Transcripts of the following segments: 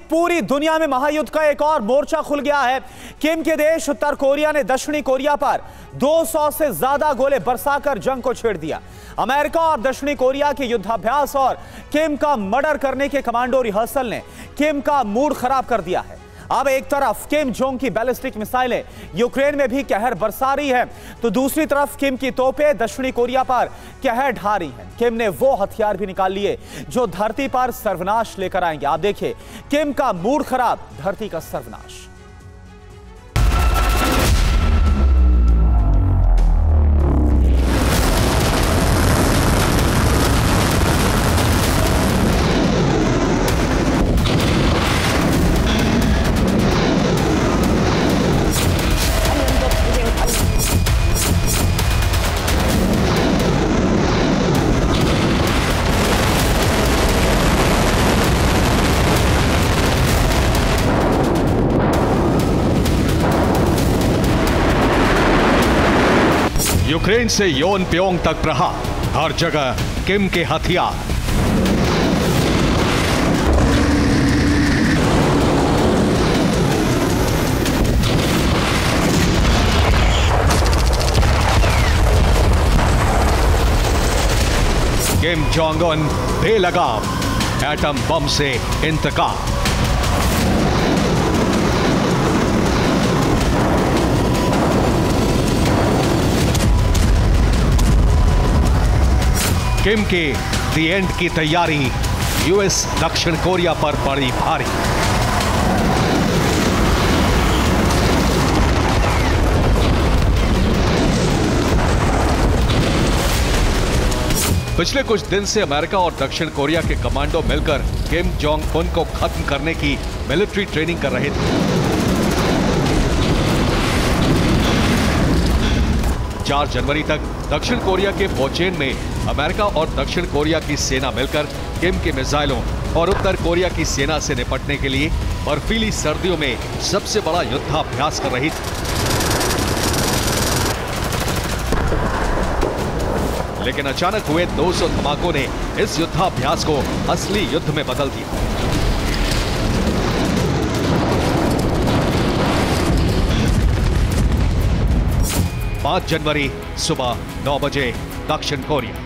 पूरी दुनिया में महायुद्ध का एक और मोर्चा खुल गया है। किम के देश उत्तर कोरिया ने दक्षिणी कोरिया पर 200 से ज्यादा गोले बरसाकर जंग को छेड़ दिया। अमेरिका और दक्षिणी कोरिया के युद्धाभ्यास और किम का मर्डर करने के कमांडो रिहर्सल ने किम का मूड खराब कर दिया है। अब एक तरफ किम जोंग की बैलिस्टिक मिसाइलें यूक्रेन में भी कहर बरसा रही है, तो दूसरी तरफ किम की तोपें दक्षिणी कोरिया पर कहर ढा रही हैं। किम ने वो हथियार भी निकाल लिए जो धरती पर सर्वनाश लेकर आएंगे। आप देखिए, किम का मूड खराब, धरती का सर्वनाश। यूक्रेन से योनप्योंग तक प्रहार, हर जगह किम के हथियार। किम जोंग उन बेलगाम, एटम बम से इंतकाम। किम के दी एंड की तैयारी, यूएस दक्षिण कोरिया पर पड़ी भारी। पिछले कुछ दिन से अमेरिका और दक्षिण कोरिया के कमांडो मिलकर किम जोंग उन को खत्म करने की मिलिट्री ट्रेनिंग कर रहे थे। 4 जनवरी तक दक्षिण कोरिया के पोचेन में अमेरिका और दक्षिण कोरिया की सेना मिलकर किम के मिसाइलों और उत्तर कोरिया की सेना से निपटने के लिए बर्फीली सर्दियों में सबसे बड़ा युद्धाभ्यास कर रही थी। लेकिन अचानक हुए 200 धमाकों ने इस युद्धाभ्यास को असली युद्ध में बदल दिया। पांच जनवरी सुबह 9 बजे दक्षिण कोरिया।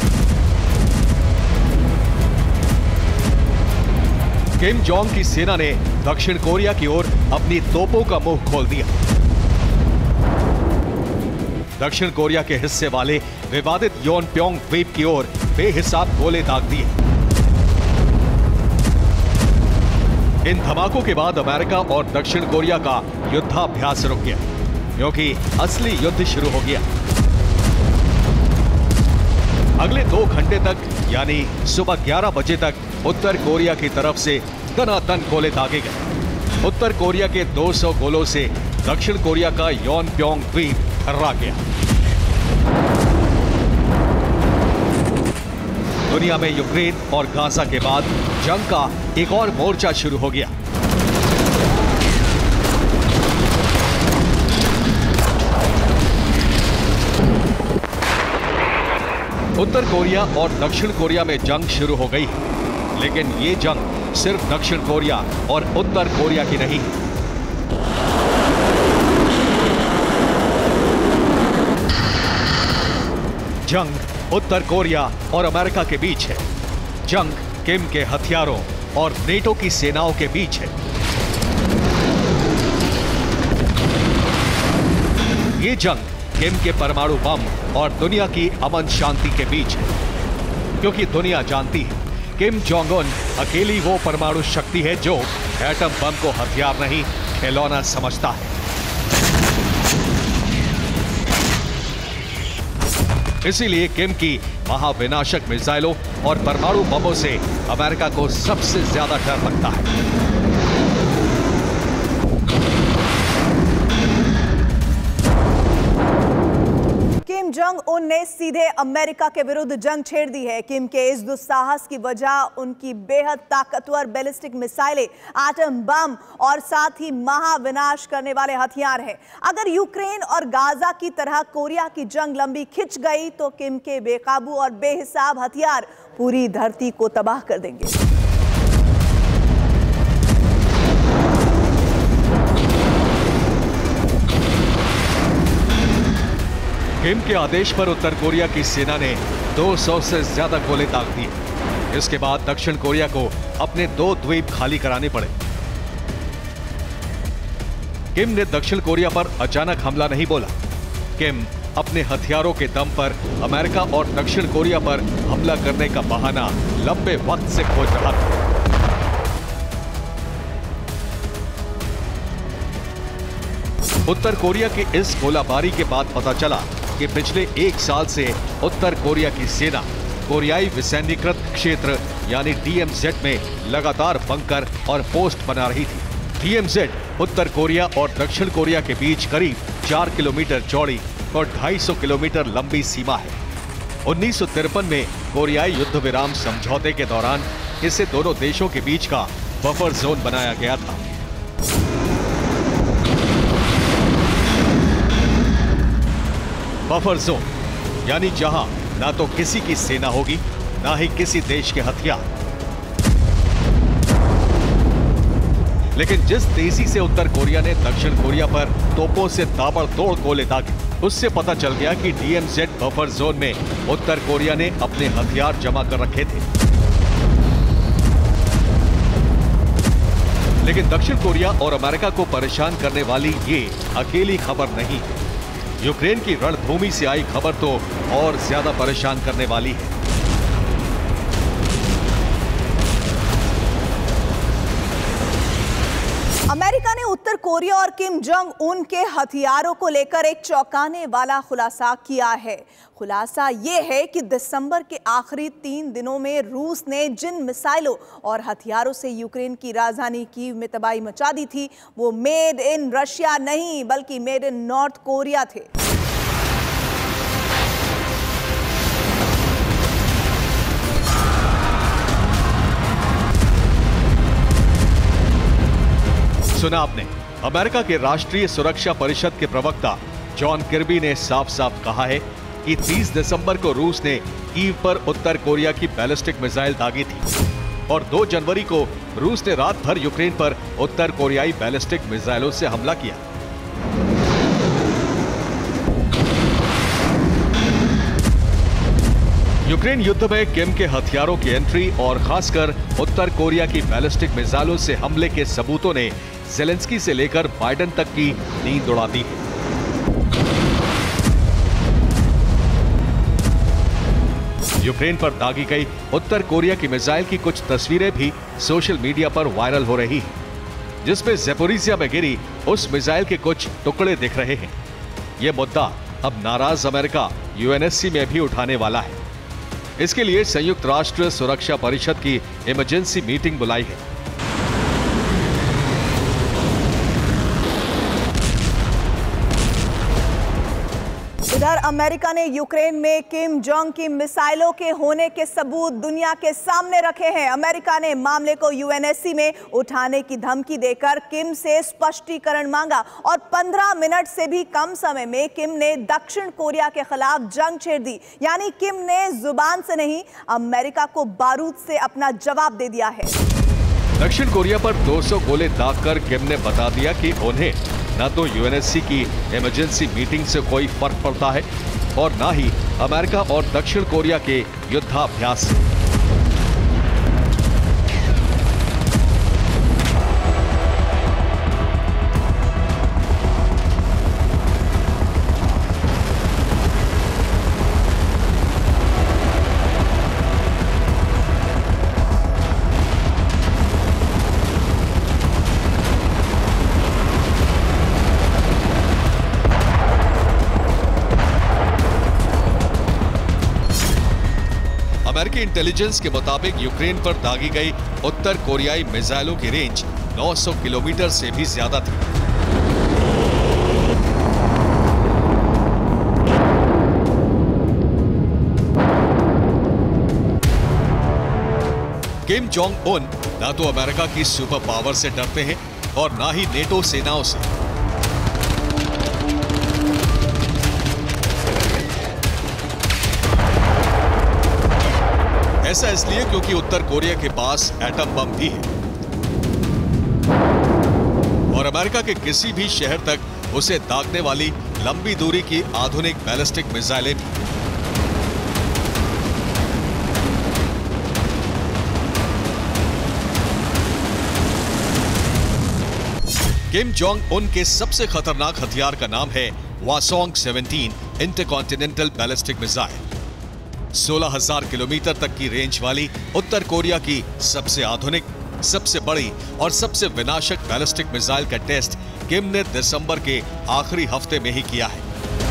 किम जोंग की सेना ने दक्षिण कोरिया की ओर अपनी तोपों का मुंह खोल दिया। दक्षिण कोरिया के हिस्से वाले विवादित योनप्योंग द्वीप की ओर बेहिसाब गोले दाग दिए। इन धमाकों के बाद अमेरिका और दक्षिण कोरिया का युद्धाभ्यास रुक गया, क्योंकि असली युद्ध शुरू हो गया। अगले 2 घंटे तक यानी सुबह 11 बजे तक उत्तर कोरिया की तरफ से दनादन गोले दागे गए। उत्तर कोरिया के 200 गोलों से दक्षिण कोरिया का योनप्योंग द्वीप थर्रा गया। दुनिया में यूक्रेन और गाजा के बाद जंग का एक और मोर्चा शुरू हो गया। उत्तर कोरिया और दक्षिण कोरिया में जंग शुरू हो गई, लेकिन ये जंग सिर्फ दक्षिण कोरिया और उत्तर कोरिया की नहीं। जंग उत्तर कोरिया और अमेरिका के बीच है। जंग किम के हथियारों और नेटो की सेनाओं के बीच है। ये जंग किम के परमाणु बम और दुनिया की अमन शांति के बीच है, क्योंकि दुनिया जानती है किम जोंग उन अकेली वो परमाणु शक्ति है जो एटम बम को हथियार नहीं, खिलौना समझता है। इसीलिए किम की महाविनाशक मिसाइलों और परमाणु बमों से अमेरिका को सबसे ज्यादा डर लगता है। किम जोंग उन ने सीधे अमेरिका के विरुद्ध जंग छेड़ दी है। किम के इस दुस्साहस की वजह उनकी बेहद ताकतवर बैलिस्टिक मिसाइलें, एटम बम और साथ ही महाविनाश करने वाले हथियार हैं। अगर यूक्रेन और गाजा की तरह कोरिया की जंग लंबी खिंच गई तो किम के बेकाबू और बेहिसाब हथियार पूरी धरती को तबाह कर देंगे। किम के आदेश पर उत्तर कोरिया की सेना ने 200 से ज्यादा गोले दाग दिए। इसके बाद दक्षिण कोरिया को अपने 2 द्वीप खाली कराने पड़े। किम ने दक्षिण कोरिया पर अचानक हमला नहीं बोला। किम अपने हथियारों के दम पर अमेरिका और दक्षिण कोरिया पर हमला करने का बहाना लंबे वक्त से खोज रहा था। उत्तर कोरिया की इस गोलाबारी के बाद पता चला कि पिछले 1 साल से उत्तर कोरिया की सेना कोरियाई विसैन्यीकृत क्षेत्र यानी DMZ में लगातार बंकर और पोस्ट बना रही थी। DMZ उत्तर कोरिया और दक्षिण कोरिया के बीच करीब 4 किलोमीटर चौड़ी और 250 किलोमीटर लंबी सीमा है। 1953 में कोरियाई युद्ध विराम समझौते के दौरान इसे दोनों देशों के बीच का बफर जोन बनाया गया था। बफर जोन यानी जहां ना तो किसी की सेना होगी, ना ही किसी देश के हथियार। लेकिन जिस तेजी से उत्तर कोरिया ने दक्षिण कोरिया पर तोपों से ताबड़तोड़ गोले दागे, उससे पता चल गया कि DMZ बफर जोन में उत्तर कोरिया ने अपने हथियार जमा कर रखे थे। लेकिन दक्षिण कोरिया और अमेरिका को परेशान करने वाली ये अकेली खबर नहीं है। यूक्रेन की रणभूमि से आई खबर तो और ज्यादा परेशान करने वाली है। अमेरिका ने उत्तर कोरिया और किम जोंग उन के हथियारों को लेकर एक चौंकाने वाला खुलासा किया है। खुलासा यह है कि दिसंबर के आखिरी 3 दिनों में रूस ने जिन मिसाइलों और हथियारों से यूक्रेन की राजधानी कीव में तबाही मचा दी थी, वो मेड इन रशिया नहीं बल्कि मेड इन नॉर्थ कोरिया थे। सुना आपने, अमेरिका के राष्ट्रीय सुरक्षा परिषद के प्रवक्ता जॉन किर्बी ने साफ साफ कहा है कि 30 दिसंबर को रूस ने कीव पर उत्तर कोरिया की बैलिस्टिक मिसाइल दागी थी और 2 जनवरी को रूस ने रात भर यूक्रेन पर उत्तर कोरियाई बैलिस्टिक मिसाइलों से हमला किया। यूक्रेन युद्ध में किम के हथियारों की एंट्री और खासकर उत्तर कोरिया की बैलिस्टिक मिसाइलों से हमले के सबूतों ने ज़ेलेंस्की से लेकर बाइडेन तक की नींद उड़ा दी है। यूक्रेन पर दागी गई उत्तर कोरिया की मिसाइल की कुछ तस्वीरें भी सोशल मीडिया पर वायरल हो रही हैं, जिसमें ज़ैपोरिज़िया में गिरी उस मिसाइल के कुछ टुकड़े दिख रहे हैं। यह मुद्दा अब नाराज अमेरिका UNSC में भी उठाने वाला है। इसके लिए संयुक्त राष्ट्र सुरक्षा परिषद की इमरजेंसी मीटिंग बुलाई है। इधर अमेरिका ने यूक्रेन में किम जोंग की मिसाइलों के होने के सबूत दुनिया के सामने रखे हैं। अमेरिका ने मामले को UNSC में उठाने की धमकी देकर किम से स्पष्टीकरण मांगा और 15 मिनट से भी कम समय में किम ने दक्षिण कोरिया के खिलाफ जंग छेड़ दी। यानी किम ने जुबान से नहीं, अमेरिका को बारूद से अपना जवाब दे दिया है। दक्षिण कोरिया पर 200 गोले दागकर किम ने बता दिया कि उन्हें न तो UNSC की इमरजेंसी मीटिंग से कोई फर्क पड़ता है और न ही अमेरिका और दक्षिण कोरिया के युद्धाभ्यास से। अमेरिकी इंटेलिजेंस के मुताबिक यूक्रेन पर दागी गई उत्तर कोरियाई मिसाइलों की रेंज 900 किलोमीटर से भी ज्यादा थी। किम जोंग उन ना तो अमेरिका की सुपर पावर से डरते हैं और ना ही नेटो सेनाओं से। ऐसा इसलिए क्योंकि उत्तर कोरिया के पास एटम बम भी है और अमेरिका के किसी भी शहर तक उसे दागने वाली लंबी दूरी की आधुनिक बैलिस्टिक मिसाइलें भी। किम जोंग उन के सबसे खतरनाक हथियार का नाम है हवासोंग-17 इंटरकॉन्टिनेंटल बैलिस्टिक मिसाइल। 16,000 किलोमीटर तक की रेंज वाली उत्तर कोरिया की सबसे आधुनिक, सबसे बड़ी और सबसे विनाशक बैलिस्टिक मिसाइल का टेस्ट किम ने दिसंबर के आखिरी हफ्ते में ही किया है।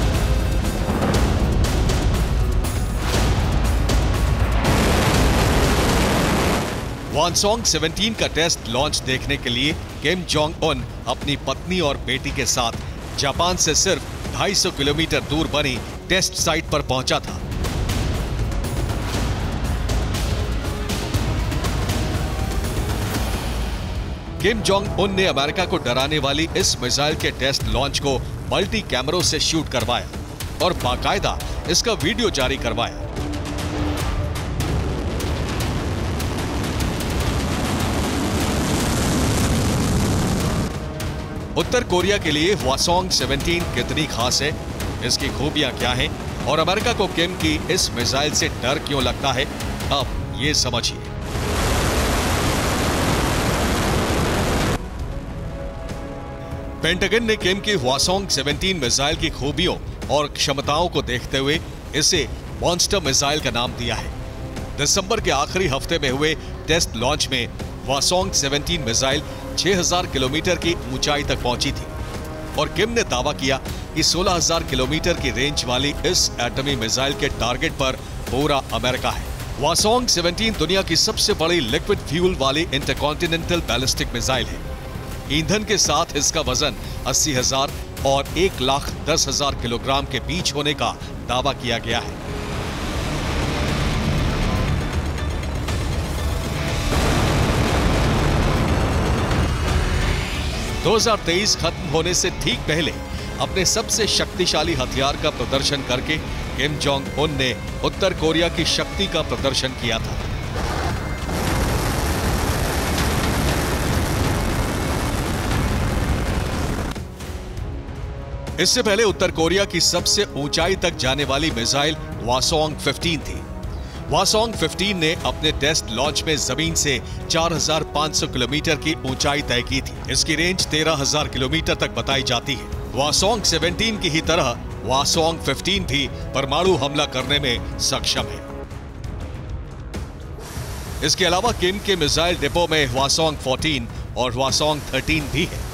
हवासोंग-17 का टेस्ट लॉन्च देखने के लिए किम जोंग उन अपनी पत्नी और बेटी के साथ जापान से सिर्फ 250 किलोमीटर दूर बनी टेस्ट साइट पर पहुंचा था। किम जोंग उन ने अमेरिका को डराने वाली इस मिसाइल के टेस्ट लॉन्च को मल्टी कैमरों से शूट करवाया और बाकायदा इसका वीडियो जारी करवाया। उत्तर कोरिया के लिए हवासोंग-17 कितनी खास है, इसकी खूबियां क्या हैं और अमेरिका को किम की इस मिसाइल से डर क्यों लगता है, अब ये समझिए। पेंटागन ने किम की हवासोंग-17 मिसाइल की खूबियों और क्षमताओं को देखते हुए इसे मॉन्स्टर मिसाइल का नाम दिया है। दिसंबर के आखिरी हफ्ते में हुए टेस्ट लॉन्च में हवासोंग-17 मिसाइल 6,000 किलोमीटर की ऊंचाई तक पहुंची थी और किम ने दावा किया कि 16,000 किलोमीटर की रेंज वाली इस एटमी मिसाइल के टारगेट पर पूरा अमेरिका है। हवासोंग-17 दुनिया की सबसे बड़ी लिक्विड फ्यूल वाली इंटरकॉन्टिनेंटल बैलिस्टिक मिसाइल है। ईंधन के साथ इसका वजन 80,000 और 1,10,000 किलोग्राम के बीच होने का दावा किया गया है। – 2023 खत्म होने से ठीक पहले अपने सबसे शक्तिशाली हथियार का प्रदर्शन करके किम जोंग उन ने उत्तर कोरिया की शक्ति का प्रदर्शन किया था। इससे पहले उत्तर कोरिया की सबसे ऊंचाई तक जाने वाली मिसाइल हवासोंग-15 थी। हवासोंग-15 ने अपने टेस्ट लॉन्च में जमीन से 4,500 किलोमीटर की ऊंचाई तय की थी। इसकी रेंज 13,000 किलोमीटर तक बताई जाती है। हवासोंग-17 की ही तरह हवासोंग-15 भी परमाणु हमला करने में सक्षम है। इसके अलावा किम के मिसाइल डिपो में हवासोंग-14 और हवासोंग-13 भी है।